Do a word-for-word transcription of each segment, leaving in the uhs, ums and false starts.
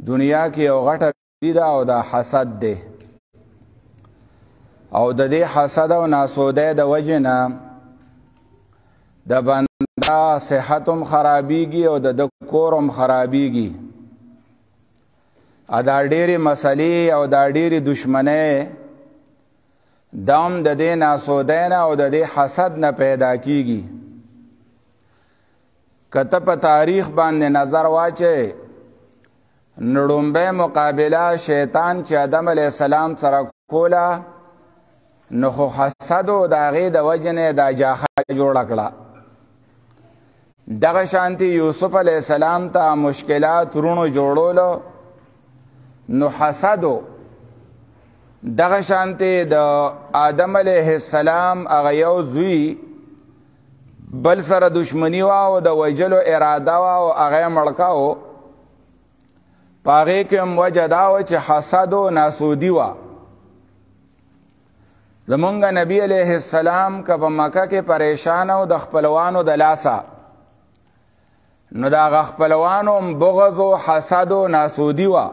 دنیا کې یو غټه ده او دا حسد ده او د دې حسد او ناسوده د وجه نه د بنده صحت هم خرابېږي او د کور هم خرابېږي. دا ډېرې مسلې او دا ډېرې دشمنۍ دا هم د دې ناسودۍ نه او د دې حسد نه پیدا کېږي. که ته په تاریخ باندې نظر واچې نو لومبۍ مقابله شیطان چې آدم علیه السلام سره کوله نو خو حسد و د هغې د وجې نه دا جاخه جوړه کړه. دغه شانتي یوسف علیه السلام ته مشکلات رونو جوړولو نو حسد و. دغه شانتي د آدم علیه السلام هغه یو زوی بل سره دشمنی وه او د وژلو اراده وه او هغه یې مړ کاوه. په هغې کې هم وجه دا وه چې حسد و ناسودي وه. زمونږ نبی علیه السلام که په مکه کې پریشان و د خپلوانو د لاسه نو د هغه خپلوانو هم بغض و حسد و ناسودي وه.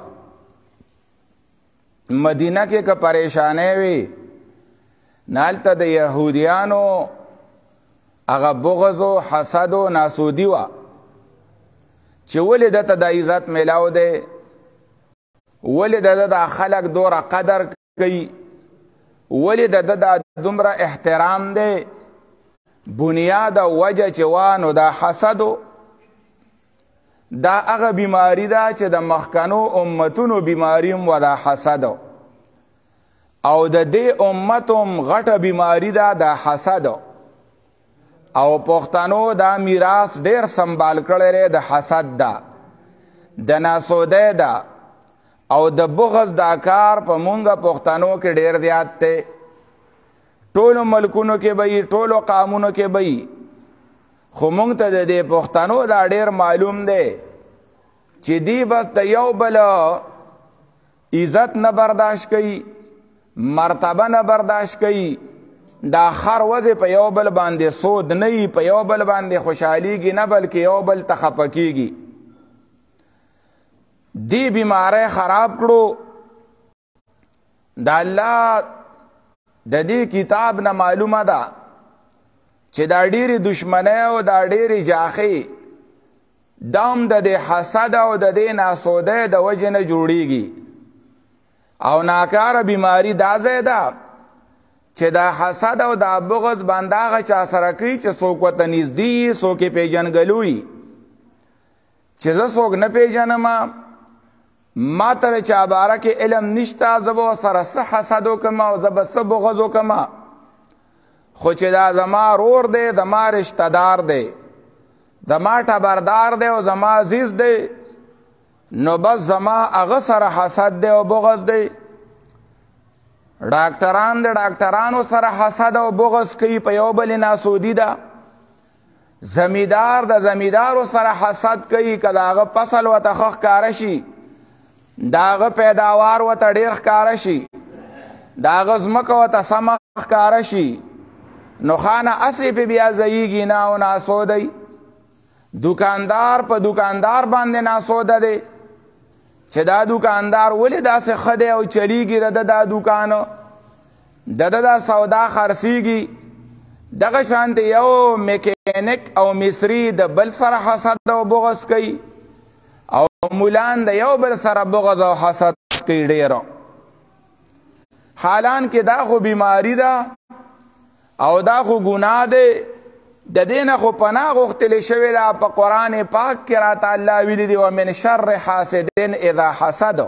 مدینه کې که پریشانۍ وي نو هلته د یهودیانو هغه بغض و حسد و ناسودي وه چې ولې دته د عزت میلاو دی، ولې د ده دا خلک دوره قدر کوي، ولې د ده دا دومره احترام دی. بنیاد او وجه چې وه نو دا حسد دا هغه بیماری ده چې د مخکنو امتونو بیماری هم و دا حسد او د دې امت هم غټه بیماری ده دا حسد او پښتنو دا میراث ډېر سنبال کړی د حسد ده، د ناسودۍ ده او د بغض دا کار په مونږ پښتنو کې ډېر زیات دی. ټولو ملکونو کې به وي، ټولو قامونو کې به وي، خو مونږ ته د دې پښتنو دا ډېر معلوم دی چې دی بس د یو بل عزت نه برداشت کوي، مرتبه نه برداشت کوي، دا خر وځي په یو بل باندې سود نه وي، په یو بل باندې خوشحالیږي نه بلکې یو بل ته خفه کېږي. دی بیماری خراب کړو. د الله د دې کتاب نه معلومه ده چې دا ډېرې دشمنۍ او دا ډېرې جاخې دا هم د دې حسد او د دې ناسودۍ د وجې نه جوړېږي. او ناکاره بیماري دا ځای ده چې دا حسد او دا بغض باندې هغه چا سره کوي چې څوک ورته نږدې وي، څوک یې پېژنګلو وي. چې زه څوک نه پېژنم، ما ته د چا باره کې علم نشته، زه به ورسره څه حسد وکړم او زه به څه بغض وکړم، خو چې دا زما رور دی، زما رشته دار دی، زما ټبردار دی او زما عزیز دی، نو بس زما هغه سره حسد دی او بغض دی. ډاکټران د ډاکټرانو سره حسد او بغض کوي، په یو بل ناسودي ده. زمیندار د زمیندارو سره حسد کوي، که د هغه فصل ورته ښه ښکاره شي، د هغه پیداوار ورته ډېر ښکاره شي، د هغه ځمکه ورته سمه ښکاره شي، نو خانه هسې پې بیا ځایږي نه او ناسودی. دوکاندار په دوکاندار باندې ناسوده دی چې دا دوکاندار ولې داسې ښه دی او چلیږي د ده دا دوکان، د ده دا سودا خرڅېږي. دغه شانته یو میکینک او مصري د بل سره حسد او بغض کوي او مولان د یو بل سره بغض او حسد کوي ډېر. حالان کې دا خو بیماری ده او دا خو ګناه دی. د دې نه خو پناه غوښتلې شوې ده په قرآن پاک کې راته الله ویلي دي ومن شر حاسد اذا حسد.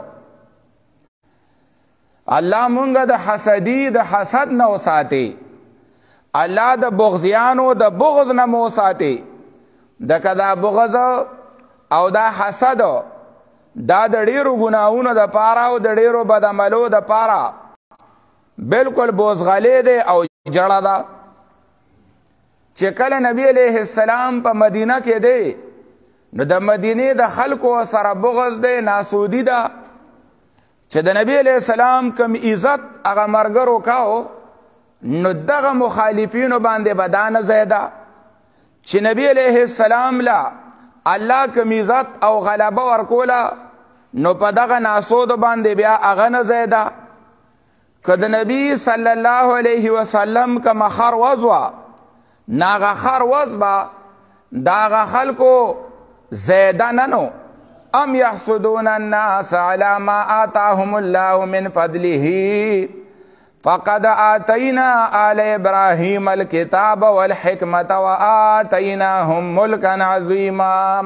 الله مونږ د حسدي د حسد نه وساتي، الله د بغضیانو د بغض نه مو وساتي. دکه دا بغض او دا حسد دا د ډېرو ګناهونو دپاره او د ډېرو بدعملو دپاره بلکل بوزغلې دی او جړه ده. چې کله نبی علیه السلام په مدینه کې دی نو د مدینې د خلکو سره بغض دی، ناسودي ده. چې د نبی علیه السلام کم عزت هغه مرګرو کاو نو دغه مخالفینو باندې به دا نه ځایده چې نبی علیه السلام لا الله کم عزت او غلبه ورکوله نو په دغه ناسودو باندې بیا هغه نه ځای ده که د نبي صلی الله علیه وسلم که مخر وز وه نو هغه خر وز به د هغه خلکو زیده نه نو ام یحسدون الناس علی ما آتاهم الله من فضله فقد آتینا آل ابراهیم الکتاب والحکمت وآتیناهم ملکا عظیما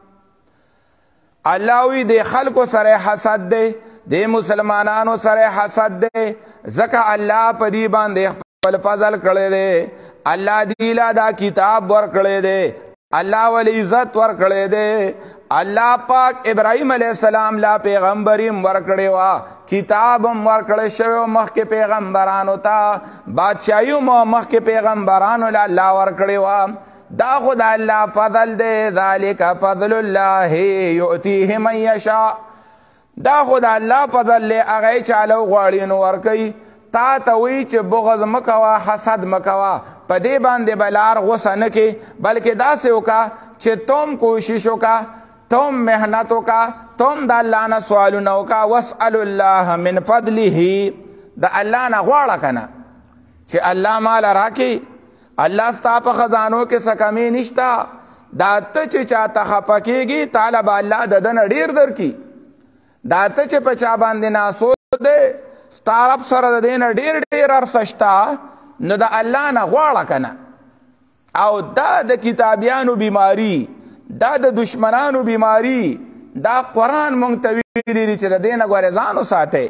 الله وی د خلکو سره حسد دی د مسلمانانو سره حسد دی ځکه الله په دې باندې خپل فضل کړی دی الله دی لا دا کتاب ورکړی دی الله ول عزت ورکړی دی الله پاک ابراهیم علیه السلام لا پیغمبریم ورکړی وا کتابم ورکړی شوی مخکې پیغمبرانو ته بادشاهیو مو مخکې پیغمبرانو له الله ورکړی وا دا خو د الله فضل دی ذلک فضل الله یؤتیه من یشاء دا خو د الله فضل دی هغه چاله غواړي نو ورکوي تا ته وی چې بغض مکوه حسد مکوه په دې باندې به لار غوسه نه کې بلکې داسې وکړه چې تم کوشش وکړه تم محنت وکړه تم د الله نه سوالونه وکړه واسأل الله من فضله د الله نه غواړه که نه چې الله ماله راکړي الله ستا په خزانو کې څه کمي نشته دا ته چې چاته خفه کېږي تاله به الله د ده نه ډېر درکړي دا ته چې په چا باندې ناسود دی ستا رب سره د دې نه ډېر ډېر عرصه شته نو د الله نه غواړه که نه او دا د کتابیانو بیماري دا د دشمنانو بیماري دا قرآن مونږ ته ویلي دي چې د دې نه ګورې ځان وساتئ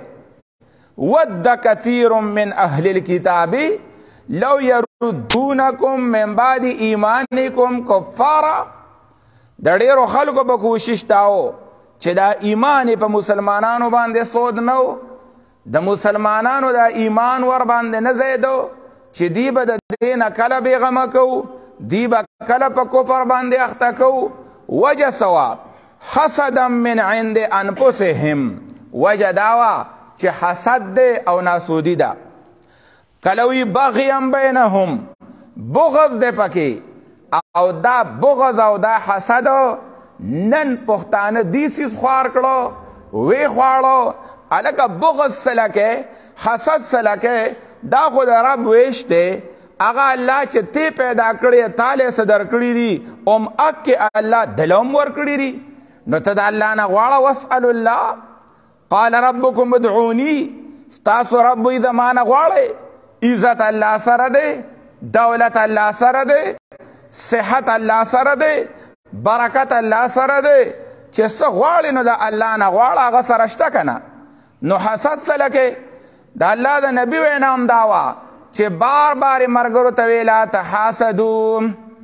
ود کثیر من اهل الكتاب لو یردونکم من بعد ایمانکم کفارا د ډېرو خلکو به کوشش داو چې دا ایمان په مسلمانانو باندې سود نه و د مسلمانانو دا ایمان ور باندې نه ځایدو چې دی به د دې نه کله بېغمه کوو دی به کله په کفر باندې اخته کوو وجه سوا حسدا من عند انفسهم وجه دا وه چې حسد دی او ناسودي ده کله وی بغیم بینهم بغض دی پکې او دا بغض او دا حسد نن پښتانه دی سیز خوار کړو وی خواړو هلکه بغض سلکه حسد سلکه دا خو د رب ویش دی هغه الله چې تی پیدا کړی تاله څه درکړي دي ام اکې الله دلم ورکړي دي نو ته د الله نه غواړه واسأل الله قال ربکم ادعوني ستاسو رب وی زما نه غواړئ عزت الله سره دی دولت الله سره دی صحت الله سره دی برکت الله سره دی چې څه غواړي نو د الله نه غواړه هغه سره شته که نه نو حسد څه لکې د الله د نبي وینا هم دا وه چې بار بار یې ملګرو ته وی لا تحاسدو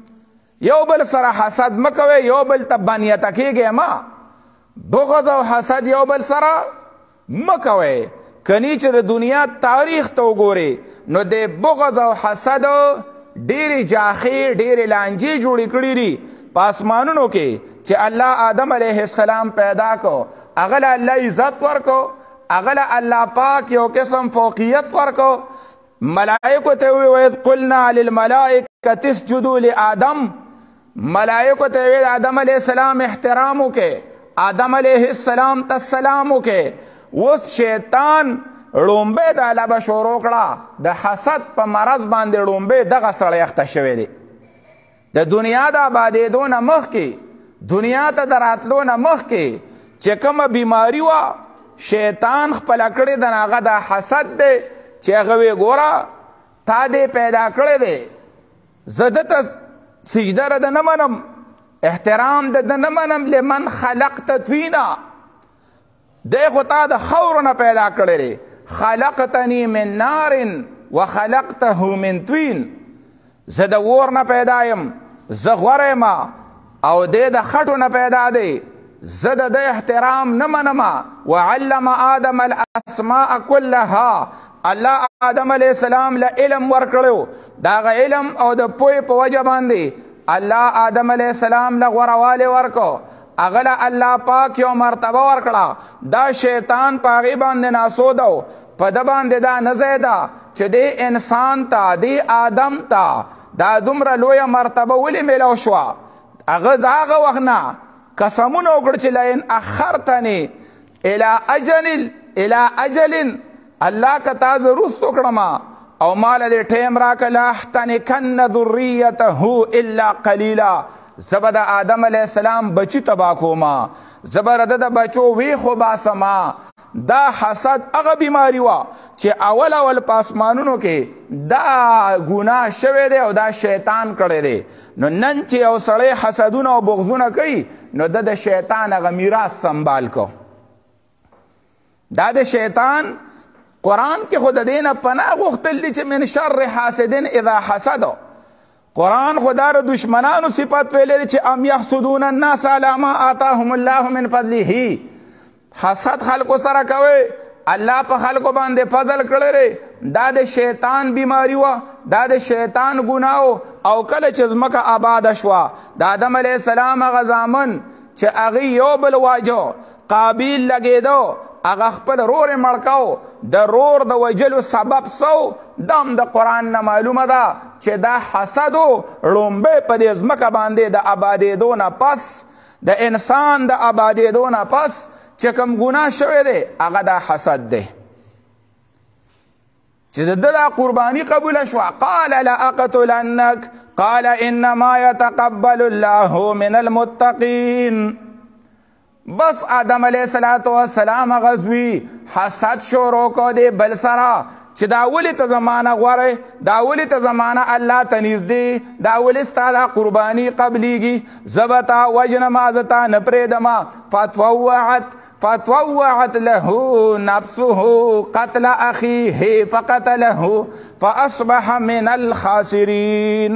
یو بل سره حسد مه کوئ یو بل ته بنیته کېږئ مه بغض او حسد یو بل سره مه کوئ کنی چې د دنیا تاریخ ته وګورئ نو د بغض او حسد ډېرې جاخې ډېرې لانجې جوړې کړي دي په اسمانونو کې چې الله آدم علیه السلام پیدا کو هغه له الله عزت ورکو هغه له الله پاک یو قسم فوقیت ورکو ملائکو ته وی ویذ قلنا للملائکة اسجدوا لآدم ملائکو ته وی آدم علیه السلام احترام وکړئ آدم علیه السلام ته سلام وکړئ اوس شیطان ړومبی د لبه شروع کړه د حسد په مرض باندې ړومبی دغه سړی اخته شوی دی د دنیا د آبادېدو نه مخکې دنیا ته د راتلو نه مخکې چې کومه بیماري وه شیطان خپله کړې ده هغه د حسد دی چې هغه وی ګوره تا دې پیدا کړی دی زه دته سجده د ده نه منم احترام د ده نه منم لمن خلقت طینا دی خو تا د خاورو نه پیدا کړی دی خلقتنی من نار وخلقته من طین زه د اور نه پیدا یم زه غوره یم او دی د خټو نه پیدا دی زه د ده احترام نه منم وعلم آدم الاسماء كلها الله آدم علیه السلام له علم ورکړو د هغه علم او د پوهې په وجه باندې الله آدم علیه السلام له غوروالی ورکو هغه له الله پاک یو مرتبه ورکړه دا شیطان په هغې باندې ناسود و په ده باندې دا نه ځای ده چې دې انسان ته دې آدم ته دا دومره لویه مرتبه ولې میلاو شوه هغه د هغه وخت نه قسمونه وکړه چې لئن اخرتنې الى اجل الى اجل الله کتا زرستو کړما او مال دې ټیم راک لا احتنکن ذریته الا قلیلا زبد آدم علیہ السلام بچی تبا کوما زبرد د بچو وی خو باسما. دا حسد هغه بیماری وا چې اول اول پاسمانونو کې دا ګناه شوی دی او دا شیطان کړی دی. نو نن چې یو سړی حسدونه او بغضونه کوي نو د د شیطان هغه میراث سنبال کو. دا د شیطان قرآن کې خود دینه پناه غوښتل دي چې من شر حاسدین اذا حسد. قرآن خدا رو دشمنانو صفت ویلې چې ام یحسدون الناس علی ما آتاهم الله من فضله. حسد خلکو سره کوي الله په خلکو باندې فضل کړی. دا د شیطان بیماری و دا د شیطان ګناو. او کله چې ځمکه آباده شوه د آدم علیه السلام هغه زامن چې هغې یو بل واجو قابیل لګېدو هغه خپل رور یې مړ کو. د رور د وجلو سبب سو دم د قرآن نه معلومه ده چې دا حسد و لومبی په دې ځمکه باندې د آبادېدو نه پس د انسان د آبادېدو نه پس چې کوم ګناه شوی دی هغه دا حسد دی چې د ده دا قرباني قبوله شوه. قال لاقتلنک قال انما يتقبل الله من المتقین. بس آدم علیہ السلام هغه زوی حسد شروع کو دی بل سره چې دا ولې ته زمانه غوره دا ولې ته زمانه الله ته نږدې دا ولې ستا دا قرباني قبلیږي زه تا وژنمه زه تا نه پرېږدمه. فتووعت فتووعت له نفسه قتل اخیه فقتله فاصبح من الخاسرین.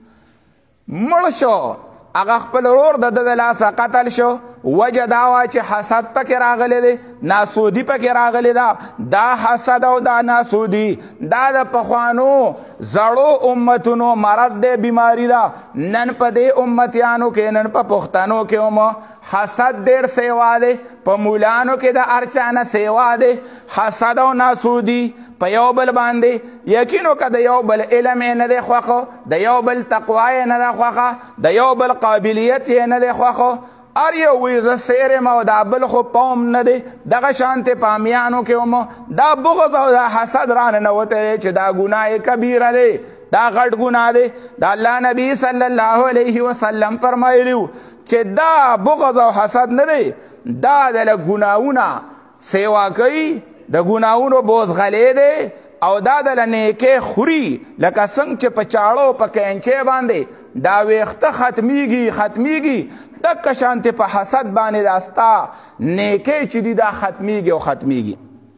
مړ شو هغه خپل ورور د ده د لاسه قتل شو. وجه دا وه چې حسد پکې راغلی دی ناسودي پکې راغلی ده. دا حسد او دا ناسودي دا د پخوانو زړو امتونو مرض دی بیماری ده. نن په دې امتیانو کې نن په پښتنو کې هم حسد ډېر سیوا دی. په مولانو کې د هر چا نه سیوا دی حسد او ناسودي په یو بل باندې. یقینو که د یو بل علم یې نه دی خوښه د یو بل تقوا یې نه ده خوښه د یو بل قابلیت یې نه دی خوښه ار یو وی زه سیر یم او دا بل خو قوم نه دی. دغه شانتې په امیانو کې هم دا بغض او دا حسد راننوتی دی چې دا ګناه کبیره دی دا غټ ګناه دی. د الله نبی صلی الله علیه وسلم فرمایلي چې دا بغض او حسد نه دی دا د له ګناهونه سیوا کوي د ګناهونو بوزغلی دی او دا د له نیکۍ خوري لکه څنګه چې په چاړو په کینچې باندې دا ویښته ختمیږي ختمیږي دکه شانتې په حسد باندې دا ستا نیکۍ چې دي دا ختمیږي او ختمیږي.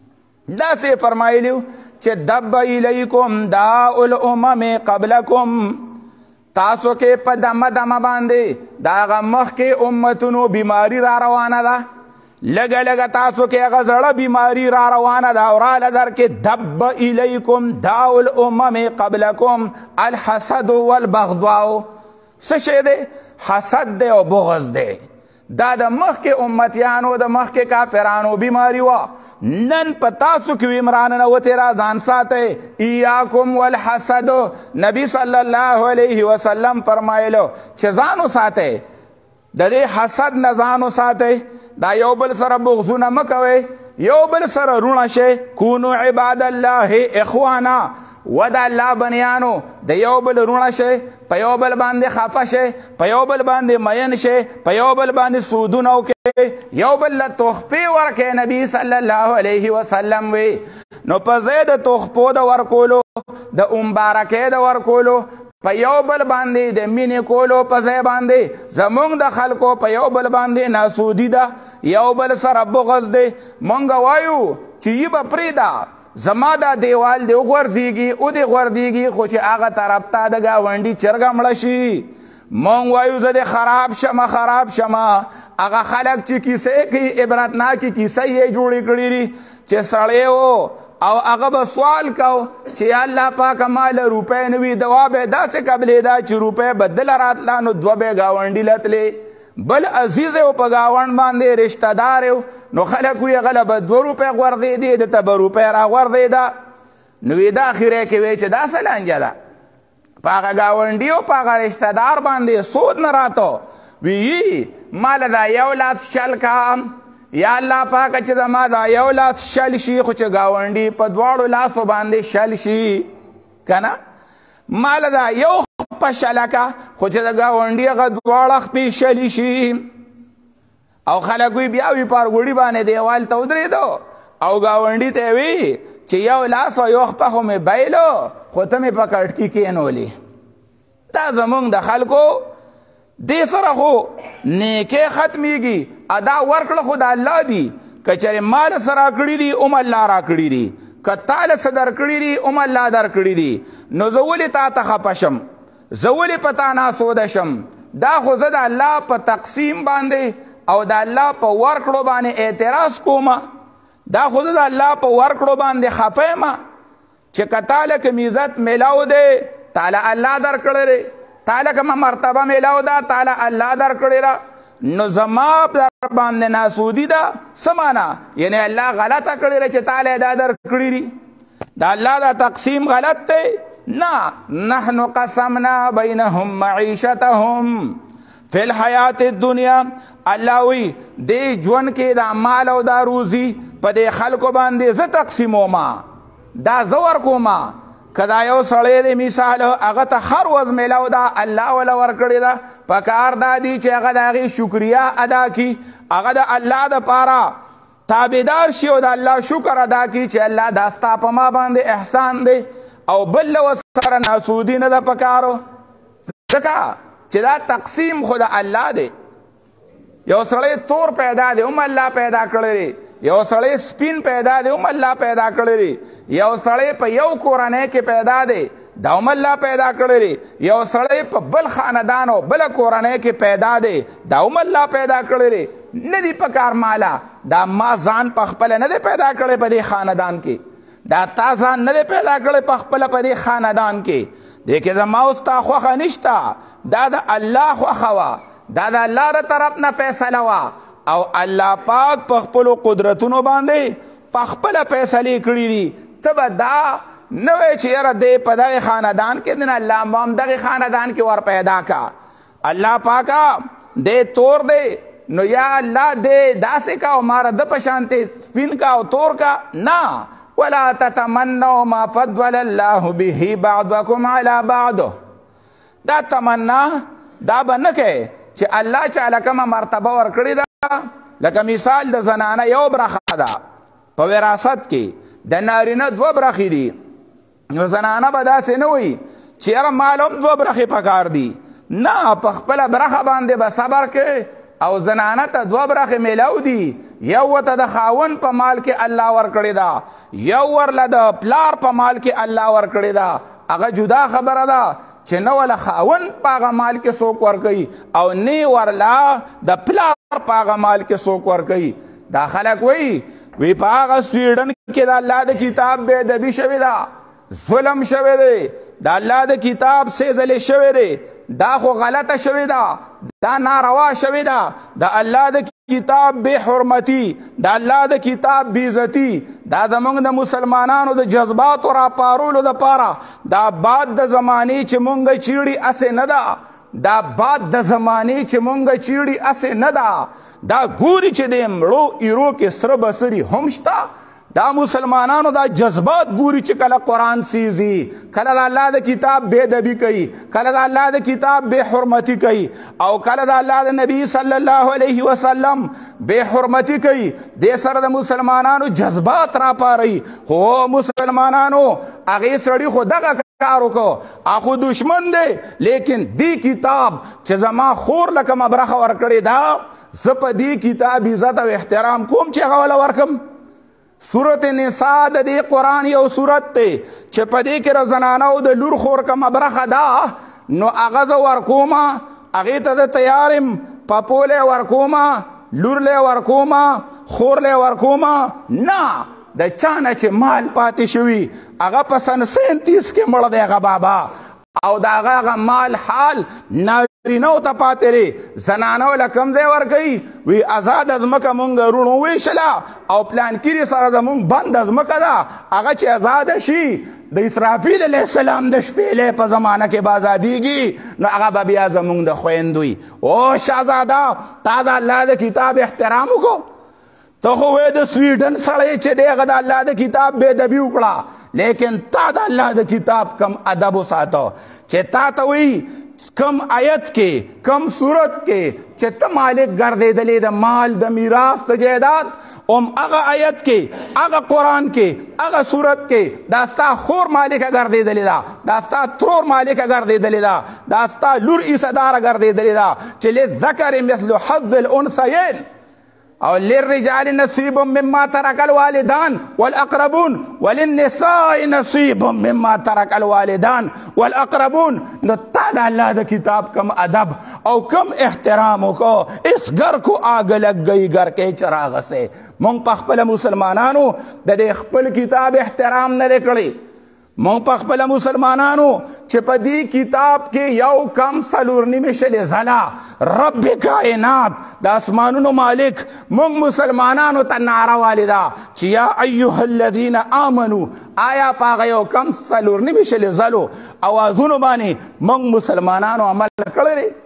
داسې فرمایلي چې دب الیکم داء الامم قبلکم. تاسو کې په دمه دمه باندې د هغه مخکې امتونو بیماري را روانه ده. لږه لږه تاسو کې هغه زړه بیماري را روانه ده او راله در کې دب الیکم داء الامم قبلکم الحسد والبغضاء. څه شی دی؟ حسد دی او بغض دی. دا د مخکې امتیانو د مخکې کافرانو بیماری وه. نن په تاسو کې عمران نوتې را ځان ساتئ. ایاکم والحسد. نبی صلی الله علیه وسلم فرمایلو چې ځان وساتئ د دې حسد نه ځان وساتئ. دا یو بل سره بغضونه مه کوئ یو بل سره رونه شئ. کونو عباد الله اخوانا و د الله بنیانو د یو بل رونه شئ په یو بل باندې خفه شئ په یو بل باندې مین شئ په یو بل باندې سودونه وکئ یو بل له تحفې ورکئ. نبي صلی الله علیه وسلم وی نو په ځای د تحفو د ورکولو د مبارکۍ د ورکولو په یو بل باندې د مینې کولو په ځای باندې زمونږ د خلکو په یو بل باندې ناسودي ده یو بل سره بغض دی. مونږ وایو چې یې به پرېږده زما دا دیوال دی وغورځېږي او دې غورځېږي خو چې هغه طرف ته د ګاونډي چرګه مړه شي مونږ وایو زه دې خراب شمه خراب شمه. هغه خلک چې کیسې کوي عبرتناکې کیسې یې جوړې کړي دي چې سړی و او هغه به سوال کو چې الله پاکه ماله روپۍ نه وي دوا به یې داسې قبلېده چې روپۍ به دله راتله نو دوه به یې ګاونډي له تلې بل عزیز یو په ګاونډ باندې رشته دار یو نو خلک وی هغه له به دوه روپۍ غورځېدې ده ته به روپۍ را غورځېده نو وی دا اخرې کې وی چې دا څه لانجه ده په هغه ګاونډي او په هغه رشته دار باندې سود نه راته وی ماله دا یو لاس شل کا یا الله پاکه چې زما دا یو لاس شل شي خو چې ګاونډي په دواړو لاسو باندې شل شي کنه مال دا یو په شلکه خو چې د ګاونډي هغه دواړه خپې شلي شي او خلک وي بیا وي پارګوړي باندې دیوال ته ودرېدو او ګاونډي ته وي چې یو لاس او یو خپه خو مې بایلو خو ته مې په کټکي کېنولې دا زمونږ د خلکو دې سره خو نیکې ختمیږي ادا ورکړه خو د الله دي که چېرې مال څه راکړي دي ام الله راکړي دي که تاله څه درکړي دي ام الله درکړي دي نو زه ولې تا ته خفه شم زه ولې په تا ناسوده شم دا خو زه د الله په تقسیم باندې او د الله په ورکړو باندې اعتراض کومه دا خو زه د الله په ورکړو باندې خفه یم چې که تاله کوم عزت میلاو دی تاله الله درکړی دی تاله کومه مرتبه میلاو ده تاله الله درکړې ده نو زما در باندې ناسودي ده څه معنا یعنی الله غلطه کړې ده چې تاله دا درکړي دي د الله دا تقسیم غلط دی نه نحن قسمنا بینهم معیشتهم فی الحیات الدنیا الله وی دې ژوند کې دا مال او دا روزي په دې خلکو باندې زه تقسیموما دا زه ورکوما که دا یو سړی دی مثال هغه ته هر ورځ میلاو ده الله وله ورکړې ده په کار دا دي چې هغه د هغې شکریه ادا کړي هغه د الله دپاره تابعدار شي او د الله شکر ادا کړي چې الله دا ستا په ما باندې احسان دی او بل له ورسره ناسودي نه ده په کارو ځکه چې دا تقسیم خو د الله دی یو سړی تور پیدا دی هم الله پیدا کړی دی یو سړی سپین پیدا دی هم الله پیدا کړی دی یو سړی په یو کورنۍ کې پیدا دی دا هم الله پیدا کړی دی یو سړی په بل خاندان او بله کورنۍ کې پیدا دی دا هم الله پیدا کړی دی نه دی په کار مالا دا ما ځان په خپله نه دی پیدا کړی په دې خاندان کې دا تا ځان نه دی پیدا کړی په خپله په دې خاندان کې دې کې زما اوس تا خوښه نشته دا د الله خوښه وه دا د الله د طرف نه فیصله وه او الله پاک په خپلو قدرتونو باندې په خپله فیصلې کړي دي ته به دا نه وایې چې یاره دی په دغې خاندان کې دی نه الله به هم دغې خاندان کې ور پیدا کا الله پاکه دی تور دی نو یا الله دی داسې کا او ماره ده په شانتې سپین کا او تور کا نه ولا تتمنوا ما فضل الله به بعضکم علی بعض دا تمنا دا به نه کوې چې الله چاله کومه مرتبه ورکړې ده لکه مثال د زنانه یو برخه ده په وراثت کې د نارینه دوه برخې دي نو زنانه به داسې نه وي چې یاره مال هم دوه برخې پکار دي نه په خپله برخه باندې به صبر کې او زنانه ته دوه برخې میلاو دي یو ورته د خاوند په مال کې الله ورکړې ده یو ورله د پلار په مال کې الله ورکړې ده هغه جدا خبره ده چې نه وله خاوند په هغه مال کې څوک ورکوي او نه ورله د پلار په هغه مال کې څوک ورکوي دا خلک وایي وی په هغه سویډن کې د الله د کتاب بې ادبي شوې ده ظلم شوی دی د الله د کتاب سیزلې شوی دی دا خو غلطه شوې ده دا ناروا شوې ده د الله د کتاب بے حرمتی د الله د کتاب بے عزتی دا زمونږ د مسلمانانو د جذباتو راپارولو دپاره دا باد د زمانې چې مونږ چیړي اسې نه ده دا باد د زمانې چې مونږ چیړي اسې نه ده دا ګوري چې د مړو ایرو کې سره بسري هم شته دا مسلمانانو دا جذبات ګوري چې کله قرآن سیزي کله د الله د کتاب بے ادبي کوي کله د الله د کتاب بے حرمتی کوي او کله د الله د نبی صلی الله علیه وسلم بے حرمتی کوي دې سره د مسلمانانو جذبات راپاري خو مسلمانانو هغې سړي خو دغه کار وکړو هغه دشمن دی لیکن دې کتاب چې زما خور له کومه برخه ورکړې ده زه په دې کتاب عزت او احترام کوم چې هغه وله ورکم سورت نساء د دې قرآن یو سورت دی چې په دې کې د زنانو د لور خور کومه برخه ده نو هغه زه ورکومه هغې ته زه تیار یم پپولی ورکومه لورلی ورکومه خورلی ورکومه نه د چا نه چې مال پاتې شوي هغه په سن سینتیس کې مړه دی هغه بابا او د هغه هغه مال حال نارینهو ته پاتې دی زنانو له کوم ځای ورکوي وی ازاده ځمکه مونږ روڼو ویشله او پلانکیري سره زمونږ بنده ځمکه ده هغه چې ازاده شي د اسرافیل علیه السلام د شپېلې په زمانه کې به ازادیږي نو هغه به بیا زمونږ د خویندوي او شهزاده تا د الله د کتاب احترام وکړو ته خو وې د سویډن سړی چې دی هغه د الله د کتاب بې ادبي وکړه، لیکن تا د الله د کتاب کم ادب وساته چې تا ته وایي کم آیت کې کم صورت کې چې ته مالک ګرځېدلې د مال د میراث د جایداد، ام هغه آیت کې هغه قرآن کې هغه صورت کې دا ستا خور مالکه ګرځېدلې ده، دا ستا ترور مالکه ګرځېدلې ده، دا ستا لور عیسداره ګرځېدلې ده چې للذکر مثل حظ الانثیین او للرجال نصیب مما ترک الوالدان والاقربون وللنساء نصیب مما ترک الوالدان والاقربون. نو تا د الله د کتاب کم ادب او کم احترام وکړو، اس گھر کو آگ لگ گئی گھر کے چراغ سے. مونږ په خپل مسلمانانو د دې خپل کتاب احترام نه دی کړی. مونږ په خپل مسلمانانو چې په دې کتاب کې یو کم څلور نیمې شلې ځله رب کائنات د اسمانونو مالک مونږ مسلمانانو ته نعره والې ده چې یا ایها الذین آمنو، آیا په هغه یو کم څلور نیمې شلې ځلو اوازونو باندې مونږ مسلمانانو عمل کړی دی؟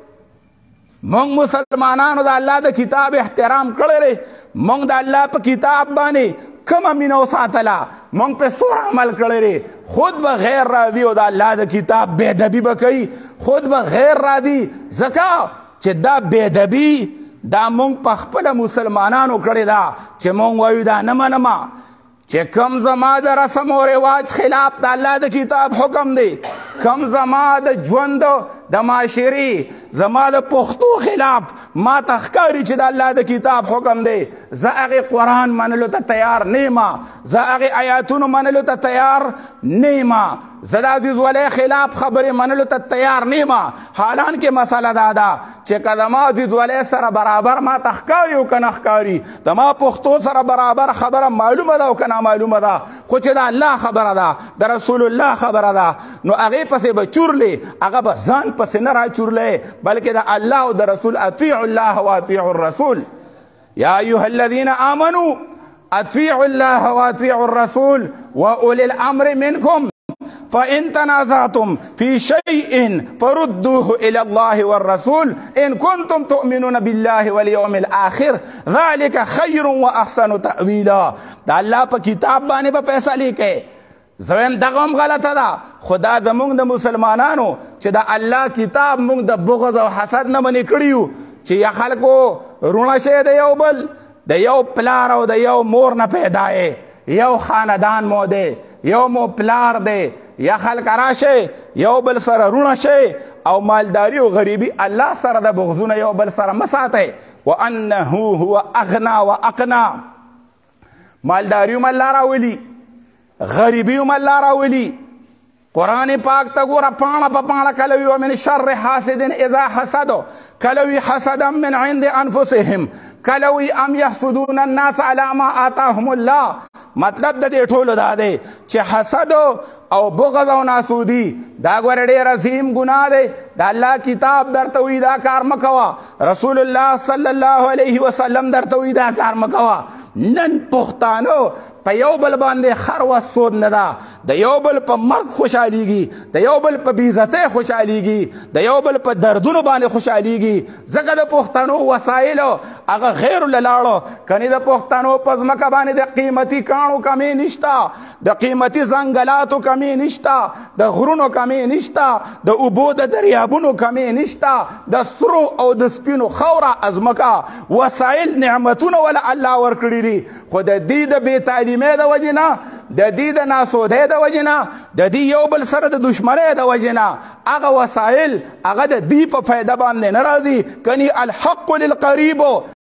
مونږ مسلمانانو د الله د کتاب احترام کړی دی؟ مونږ د الله په کتاب باندې کمه مینه وساتله؟ مونږ په څومره عمل کړی دی؟ خود به غیر راضي او د الله د کتاب بې ادبي به کوي، خود به غیر راضي، ځکه چې دا بې ادبي دا مونږ په خپله مسلمانانو کړې ده چې مونږ وایو دا نه منمه چې کم زما د رسم و رواج خلاف د الله د کتاب حکم دی، کم زما د ژوند د معاشري زما د پښتو خلاف ما ته ښکاري چې د الله د کتاب حکم دی، زه هغې قرآن منلو ته تیار نه یم، زه هغې آیاتونو منلو ته تیار نه یم، زه د عزیز ولی خلاف خبرې منلو ته تیار نه یم. حالانکې مسله دا ده چې که زما عزیز ولی سره برابر ما ته ښکاري او که نه ښکاري، زما پښتو سره برابر خبره معلومه ده او که نامعلومه ده، خو چې د الله خبره ده د رسول الله خبره ده نو هغې پسې به چورلې، هغه به ځان پسې نه راچورلې بلکې د الله او د رسول اطیعوا الله و اطیعوا الرسول. یا ایها الذین آمنوا اطیعوا الله و اطیعوا الرسول و اولی الامر منکم فإن تنازعتم في شيء فردوه إلى الله والرسول إن كنتم تؤمنون بالله واليوم الآخر ذلك خير وأحسن تأويلا. دا الله په کتاب باندې به فیصلې کوي. زویم دغه هم غلطه ده، خدا زمونږ د مسلمانانو چې د الله کتاب مونږ د بغض او حسد نه منې کړي یو چې یا خلکو رونه شی د یو بل د یو پلار او د یو مور نه پیدا یې، یو خاندان مو دی، یو مو پلار دی، یا خلک راشه یو بل سره رونه شي او مالداري او غریبي الله سره د بغضونه یو بل سره مه ساتئ. وانه هو اغنا و اقنا. مالداري هم الله راولي، غریبی هم الله راولي. قرآن پاک ته ګوره پاڼه په پاڼه کله وي ومن شر حاسد اذا حسد، کله وي حسدا من عند انفسهم، کله وي ام یحسدون الناس علی ما آتاهم الله. مطلب د دې ټولو دا دی چې حسد او بغض او ناسودي دا ګوره ډېر عظیم ګناه دی. د الله کتاب درته وي دا کار مه کوه، رسول الله صلی الله علیه وسلم درته وي دا کار مه کوه. نن پښتانه په یو بل باندې خر و سود نه ده، د یو بل په مرګ خوشحالیږي، د یو بل په بېعزتۍ خوشحالیږي، د یو بل په دردونو باندې خوشحالیږي، ځکه د پښتنو وسایلو هغه غیرو له لاړو. کنې د پښتنو په ځمکه باندې د قیمتي کاڼو کمې نشته، د قیمتي ځنګلاتو کمې نشته، د غرونو کمې نشته، د اوبو د دریابونو کمې نشته، د سرو او د سپینو خاوره ځمکه وسایل نعمتونه وله الله ورکړي دي، خو د دې د بې تعلیمۍ د وجې نه، د دې د ناسودۍ د وجې نه، د دې یو بل سره د دشمنۍ د وجې نه هغه وسایل هغه د دې په فایده باندې نه راځي. کني الحق للقریب،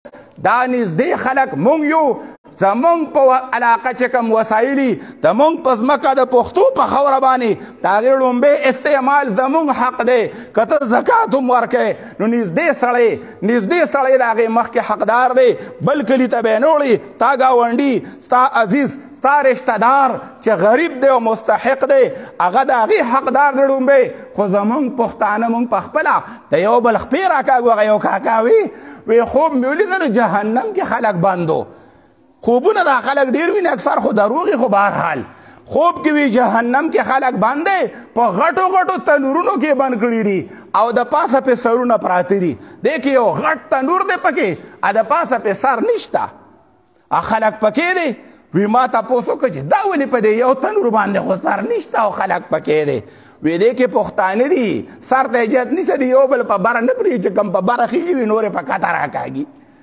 دا نږدې خلک مونږ یو، زمونږ په علاقه چې کوم وسایلي زمونږ په ځمکه د پښتو په خاوره باندې د هغې لومبی استعمال زمونږ حق دی. که ته زکات هم ورکوې نو نږدې سړی نږدې سړی د هغې مخکې حقدار دی. بل کلي ته به یې نه وړي، ستا ګاونډي، ستا عزیز، ستا رشته دار چې غریب دی او مستحق دی هغه د هغې حقدار دی لومبی. خو زمونږ پښتانه مونږ په خپله د یو بل خپې راکاږو. هغه یو کاکا وي وی خوب مې ولیده نو جهنم کې خلک بندو. خوبونه دا خلک ډېر ویني، اکثر خو دروغ خو بهرحال خوب کې وي جهنم کې خلک بند دی، په غټو غټو تنورونو کې بند کړي دي او د پاسه پې سرونه پراته دي. دی کې یو غټ تنور دی پکې، ا د پاسه پې سر نشته، خلک پکې دی وی ما تاسو وکړه چې دا ولې په دې یو تنور باندې خو سر نشته او خلک پکې دی وی دې کې پښتانه دي سر ته اجازه نشته دی یو بل په بره نه پرېږدي چې کوم په بره خېږي وي نورې په کته راکاږي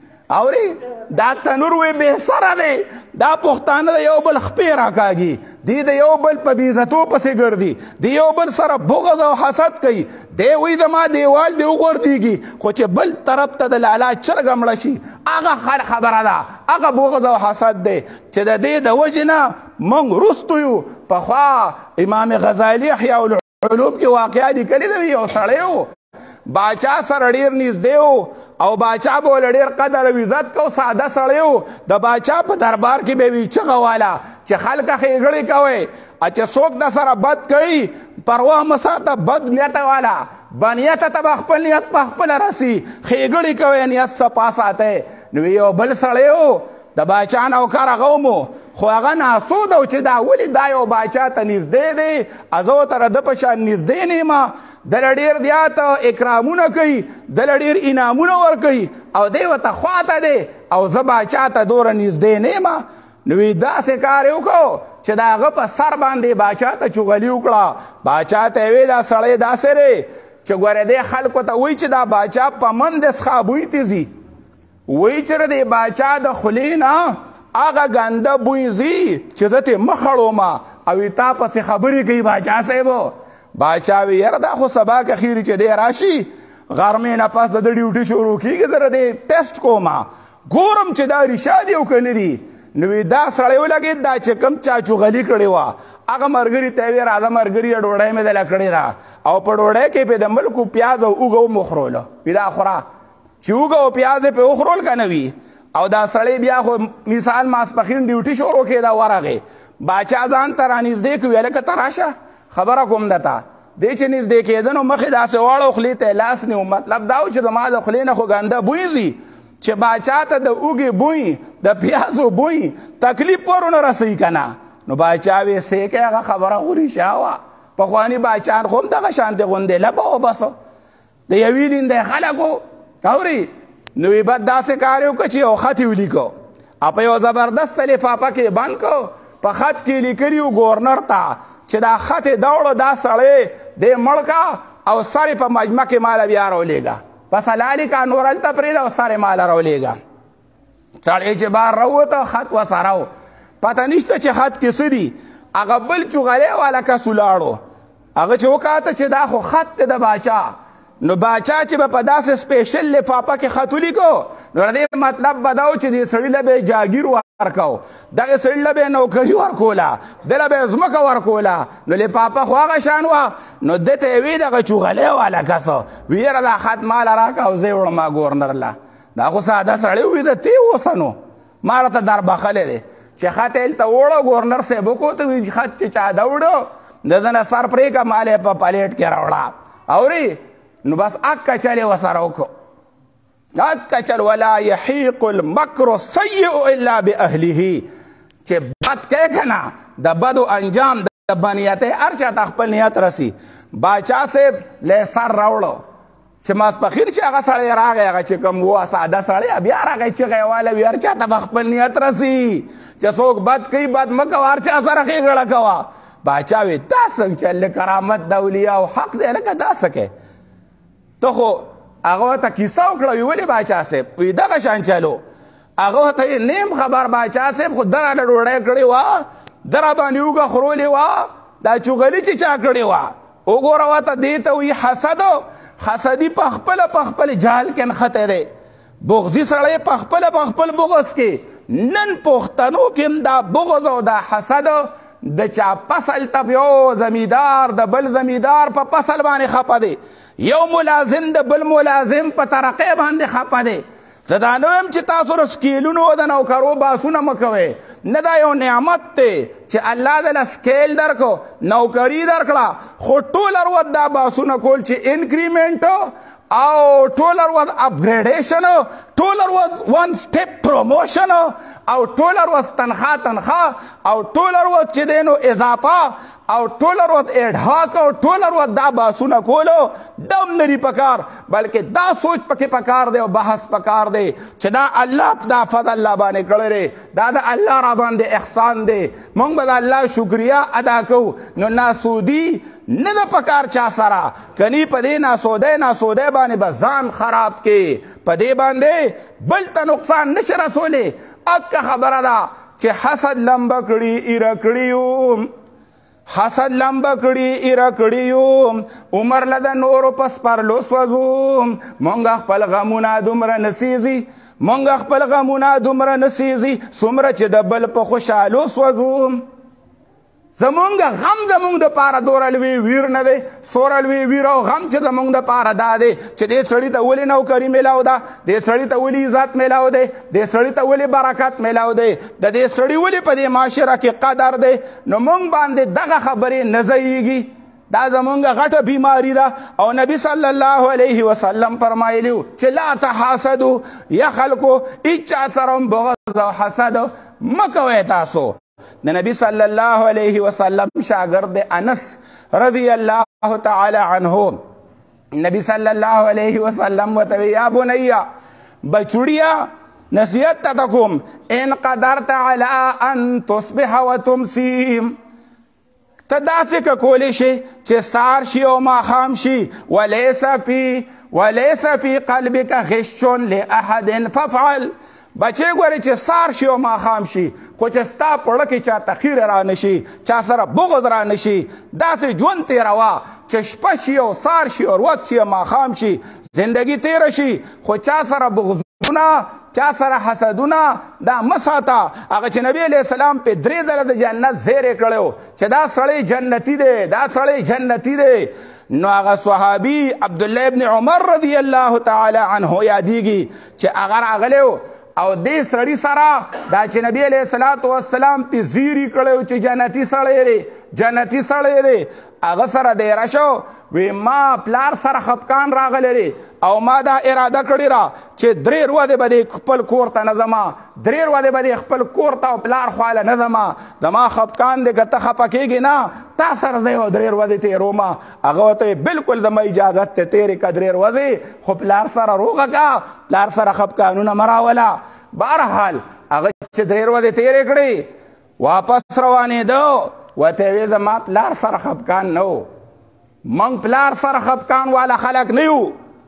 اورې دا تنور وی بې سره دی دا پښتانه د یو بل خپې راکاږي دی د یو بل په بېعزتو پسې ګرځي د یو بل سره بغض او حسد کوي دی وایي زما دیوال دی وغورځېږي خو چې بل طرف ته د لالا چرګه مړه شي هغه خبره ده هغه بغض او حسد دی چې د دې د وجې نه موږ وروستو یو پخوا امام غزالي احیاء العلوم کې واقعه لیکلې ده یو سړی و باچا سره ډېر نږدې و او باچا به له ډېر قدر او عزت کو ساده سړی و د باچا په دربار کې به وي چغه واله چې خلکه ښېګړې کوئ چې څوک د سره بد کوي پروا مه ساته بد نیته والا بنیته ته به خپل نیت په خپله رسي ښېګړې کوئ نیت صفا ساتئ نو یو بل سړی و د باچا نوکر هغه مو خو هغه ناسود و چې دا ولې دا یو باچا ته نږدې دی زه تر ده په شان نږدې نه یم دله ډېر زیات اکرامونه کوي دله ډېر انعامونه ورکوي او دی ورته خواته دی او زه باچا ته دومره نږدې نه یم نو وی داسې کار یې وکړو چې د هغه په سر باندې باچا ته چغلي وکړه باچا ته یې وی دا سړی داسې دی چې ګوره دی خلکو ته وایي چې دا باچا په منډې څخه بوی ته ځي وایي چې د باچا د خولې نه هغه ګنده بوی ځي چې زه ترې مخ اړومه او تا پسې خبرې کوي باچا صاحب باچا وی یاره دا خو سبا که خیري چې دی راشي غرمې نه پس د ده ډیوټي شروع کېږي زه د ټیسټ کومه ګورم چې دا رښتیا دي او که نه دي نو دا سړی ولګېد دا چې کوم چا چغلي کړې وه هغه ملګري ته یې ویې راځه ملګري ډوډۍ مې دله کړې ده او په ډوډۍ کې پې د ملک پیاز او اوږه هم وخوروله وي دا خوره چې اوږه او پیاز یې پې وخورول که نه وي او دا سړی بیا خو مثال ماسپښین ډیوټي شروع کېده ورغې باچا ځان ته رانږدې کړي ویې لکه ته راشه خبره کوم ده ته دی چې نږدې کېده نو مخې داسې واړو خولې ته یې لاس نیو مطلب دا و چې زما د خولې نه خو ګنده بوی ځي چې باچا ته د اوږې بوی د پیازو بوی تکلیف ورونه رسوي که نه نو باچا وی سیکې هغه خبره خو رښتیا وه پخواني باچان خو هم دغه شانتې غوندې لبه وبسه د یوې لیندۍ خلکو اوري نو یې بد داسې کار یې وکړه چې یو خط یې ولیکو او په یو زبردسته لفافه کې بند کړو په خط کې لیکلي و ګورنر ته چې دا خط یې دوړو دا سړی دی مړ کا او سر یې په مجمع کې ماله بیا راولېږه پس حلالي کا نور هلته پرېږده او سر یې ماله راولېږه سړی چې بار راووته خط ورسره و پته نشته چې خط کې څه دي هغه بل چغلی والا کس ولاړو هغه چې وکاته چې دا خو خط دی د باچا نو باچا چې به په داسې سپیشل لفافه کې خط ولیکو نو د دې مطلب به دا و چې دې سړي له به یې جاګیر ورکو دغې سړي له به یې نوکري ورکوله ده له به یې ځمکه ورکوله نو لفافه خو هغه شان وه نو ده ته یې وی دغه چغلی والا کس وي یاره دا خط ماله راکړه او زه یې وړم ګورنر له دا خو ساده سړی وي د تی اوسه نو ما راته در بخلی دی چې خط یې هلته وړو ګورنر صاحب وکړو ته وي خط چې چا ده وړو د ده نه سر پرېږه مال یې په پلیټ کې راوړه اوري نو بس اکه چل یې ورسره وکړو اکه چل ولا یحیق المکر السیء الا باهله چې بد کوې که نه د بدو انجام د بنیتۍ هر چا ته خپل نیت رسي باچا صاحب له سر راوړو چې ماسپښین چې هغه سړی راغی هغه چې کوم و ساده سړی بیا راغی چغې یې واله وي هر چا ته به خپل نیت رسي چې څوک بد کوي بد مه کوه هر چا سره ښېګړه کوه باچا وی دا څنګه چې کرامت د اولیاو حق دی لکه دا څه کوې ته خو هغه ورته کیسه وکړه وی ولې باچا صاحب وی دغه شان چلو هغه ورته نیم خبر باچا صاحب خو دغه له ډوډۍ کړې وه ده را باندې اوږه خورولې وه دا چغلي چې چا کړې وه وګوره ورته دې ته وی حسد حسدي په خپله په خپل جهل کې نښتی دی بغضي سړی په خپله په خپل بغض کې نن پښتنو کې هم دا بغض او دا حسد د چا فصل ته یو زمیدار د بل زمیدار په فصل باندې خفه دی یو ملازم د بل ملازم په ترقۍ باندې خفه دی زه دا نه وایم چې تاسو د سکیلونو د نوکرو باسونه مه کوئ نه دا یو نعمت دی چې الله دله سکیل درکړو نوکري درکړه خو ټول اروت دا باسونه کول چې انکریمنټ او ټولر واز اپګریډیشن، ټولر واز ون سټیپ پروموشن، او ټولر واز تنخوا تنخوا، او ټولر واز چې دی نو اضافه، او ټولر واز اډهاک، او ټولر واز دا باسونه کولو دم نری پکار، بلکې دا سوچ پکې پکار دی او بحث پکار دی چې دا الله دا فضل الله باندې کړی دی، دا د الله را باندې احسان دی، موږ به د الله شکریا ادا کوو. نو ناسودي نه د پکار چا سره کني په دې ناسودی ناسودی باندې به ځان خراب کې، په دې باندې بل ته نقصان نشي رسولی. اکه خبره ده چې حسد لمبه کړي ایره کړي یو، حسد لمبه کړي ایره کړي یو، عمر له د نورو په سپرلو سوځو، مونږ خپل غمونه دومره نسیږي، مونږ خپل غمونه دومره نسیږي، څومره چې د بل په خوشحالو سوځو. زمونږ غم زمونږ دپاره دوره لوی ویر نه دی، سوره لوی ویر او غم چې زمونږ دپاره دا دی چې دې سړي ته ولې نوکري میلاو ده، دې سړي ته ولې عزت میلاو دی، دې سړي ته ولې برکت میلاو دی، د دې سړي ولې په دې معاشره کې قدر دی. نو موږ باندې دغه خبرې نه ځایږي، دا زمونږ غټه بیماری ده. او نبی صلی الله علیه وسلم فرمایلی چې لا تحاسدو، یا خلکو هیچا سره بغض او حسد مه کوئ. تاسو د نبی صلی الله علیه وسلم شاگرد انس رضی الله تعالی عنه، نبی صلی الله علیه وسلم وتوی یا بنیا بچوڑیا نصیحت تا کوم، ان قدرت علی ان تصبح وتمسی، ته داسې که کولی شي چې سار شي او ماښام شي، ولیس فی وليس في قلبك غش لأحد فافعل. بچې ګورې چې سار شي او ماښام شي خو چې ستا په زړه کې چا تخیر را نشي، چا سره بغض را نشي، داسې ژوند تېروه چې شپه شي او سار شي او ورځ شي او ماښام شي، زندګي تېره شي خو چا سره بغضونه چا سره حسدونه دا مه ساته. هغه چې نبي علیه السلام په درې ځله د جنت زیری کړی چې دا سړی جنتي دی، دا سړی جنتي دی. نو هغه صحابي عبدالله ابن عمر رضی الله تعالی عنه یادیږي چې هغه راغلی او دې سړي سره دا چې نبی علیه الصلاة والسلام پې زیري کړی چې جنتي سړی دی، جنتي سړی دی، هغه سره دیره شو. وی ما پلار سره خفقان راغلی دی او ما دا اراده کړې را چې درې ورځې به دې خپل کور ته نه ځمه، درې ورځې به دې خپل کور ته او پلار خواله نه ځمه، زما خفقان دی که ته خفه کېږې نه تا سره زه یو درې ورځې تېرومه. هغه ورته بلکل زما اجازت ته تېرې که درې ورځې، خو پلار سره روغه که، پلار سره خفقانونه مه راوله. بهرحال هغه چې درې ورځې تېرې کړې واپس روانېده، ورته ویې زما پلار سره خفقان نه و، منگ پلار سر خفقان والا خلق نیو،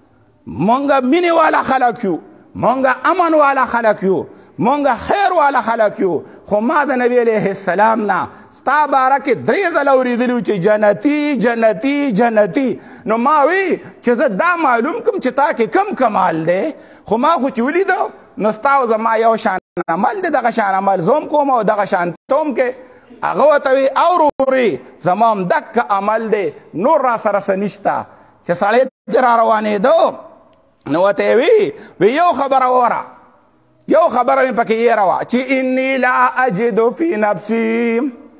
منگا مینی والا خلق یو، منگا امن والا خلق یو، منگا خیر والا خلق یو. خو ما د نبی علیہ السلام نا ستا باره کې درې ځله اورېدلي چې جنتي جنتي جنتي. نو ما وی چې زه دا معلوم کم چې تا کې کم کمال دی، خو ما خو چې ولیدو نو ستا او زما یو شان عمل دی، دغه شان عمل زوم کوم او دغه شان توم کې. هغه ورته وی اوروري زما هم دک عمل دی، نور را سره څه نشته. چې سړی ته را روانېدو نو ورته وی وی یو خبره وره، یو خبره مې پکې یېره وه چې انی لا اجد فی نفسی،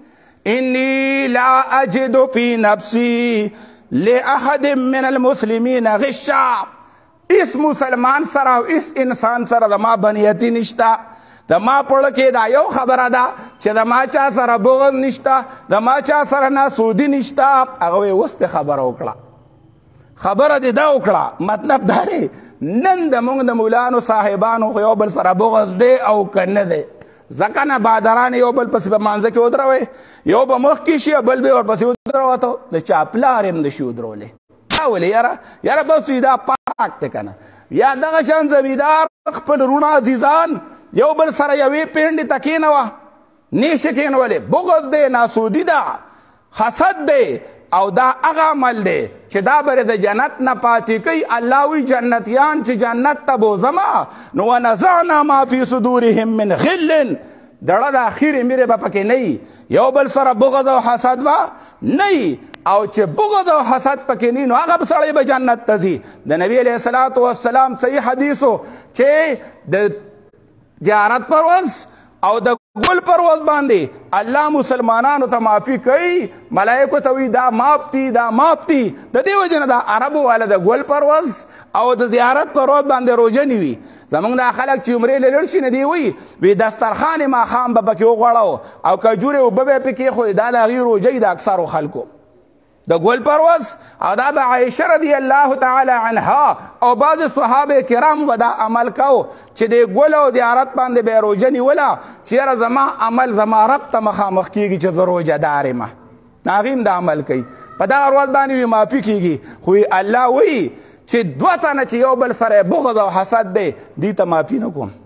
انی لا اجد فی نفسی لاحد من المسلمین غشا. اس مسلمان سره او اس انسان سره زما بنیتی نشته. د ما پړه کې دا یو خبره ده چې د ما چا سره بغض نشته، د ما چا سره ناسودي نشته. هغه وی اوس دې خبره وکړه، خبره دې دا وکړه. مطلب دا دی نن د موږ د مولانو صاحبانو خو یو بل سره بغض دی او که نه دی، ځکه نه بادران یو بل پسې په مانځه کې ودروئ، یو به مخکې شي بل به ورپسې ودروته، د چا پلار هم نشي ودرولی. دا ولې یاره یاره بس دا پاک دی که نه. یا دغه شان زمیندار خپل روڼه عزیزان یو بل سره یوې پینډې ته کېنوه، نیشي کېنولې. بغض دی، ناسودي ده، حسد دی، او دا هغه عمل دی چې دا بره د جنت نه پاتې کوي. الله وی جنتیان چې جنت ته بوځمه نو ونزعنا ما فی صدورهم من غل، دړه د اخیرې میرې به پکې نه یو بل سره بغض او حسد به نه. او چې بغض او حسد پکې نه نو هغه سړی به جنت ته ځي. د نبی علیه الصلاة والسلام صحیح حدیثو چې د زیارت پر ورځ او د ګل پرواز باندې الله مسلمانانو ته معافي کوي، ملائکو ته وي دا معاف دي دا معاف دي. د دې وجه نه د عربو والا د ګل پرواز او د زیارت پرواز باندې روژه نیوي. زمونږ دا خلک چې عمرې له لړ شي نه دی وي وي دسترخوان یې ماښام به پکې وغوړو او کجورې اوبه به یې پکې ایښودې، دا د هغې روژه یي د اکثرو خلکو د ګل پرواز. او دا به عایشه رضی الله تعالی عنها او بعض صحابه کرام به دا عمل کو چې د ګل او زیارت باندې به یې روژه نیوله چې یاره زما عمل زما رب ته مخامخ کېږي چې زه روژه دار یم. هغې هم دا عمل کوي، په دغه ورځ باندې وي معافي کېږي. خو الله وایي چې دوه تنه چې یو بل سره بغض او حسد دی دې ته معافي نه کوم.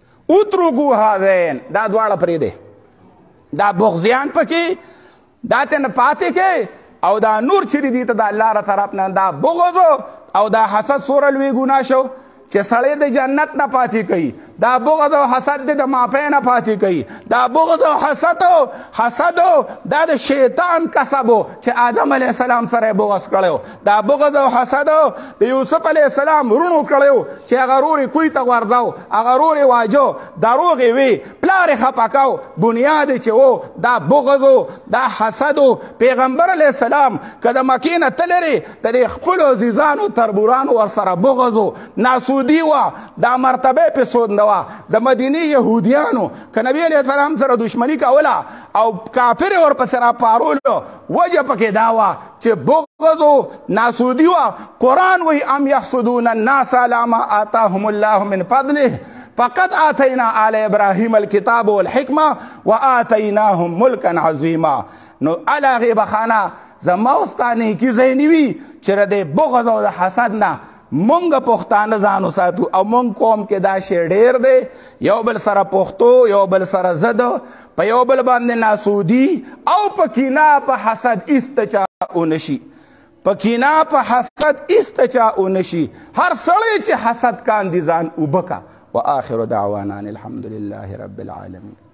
اترکو هذین، دا دواړه پرېږدئ، دا بغضیان پکې دا ته نه پاتې کې او دا نور چیرې دي ته د الله را طرف نه دا بغض او دا حسد څومره لوی ګناه شو چې سړی د جنت نه پاتې کوي. دا بغض او حسد د معافۍ نه پاتې کوي. دا بغض او حسد حسد دا د شیطان کسب چې آدم علیه السلام سره بغض کړی. دا بغض او حسد د یوسف علیه السلام رونو کړی چې هغه رور یې کوی ته غورځو، هغه رور یې واجو، دروغ یې وي، پلار یې خفه کو، بنیاد یې چې و دا بغض دا حسد. پیغمبر علیه السلام که د مکې نه تللی د دې خپلو عزیزانو تربورانو ورسره بغض ناسودي وه، دا مرتبه پې سود نه وه. د مدینې یهودیانو که نبي علیه السلام سره دشمني کوله او کافر یې ورپسې راپارولو وجه پکې دا وه چې بغض ناسودي وه. قرآن وایي ام یحسدون الناس علی ما آتاهم الله من فضله فقد آتینا آل ابراهیم الکتاب والحکمه وآتیناهم ملکا عظیما. نو هغې بخانه زما او ستا نیکي ځای نه وي چې د بغض او د حسد نه مونږ پښتانه ځان وساتو. او مونږ قوم کې دا شی ډېر دی، یو بل سره پښتو، یو بل سره زده، په یو بل باندې ناسودي او په کینه په حسد ایسته چا ونه شي، په کینه په حسد ایسته چا ونه شي. هر سړی چې حسد کاندي ځان اوبه کا. وآخر دعوانا الحمد لله رب العالمين.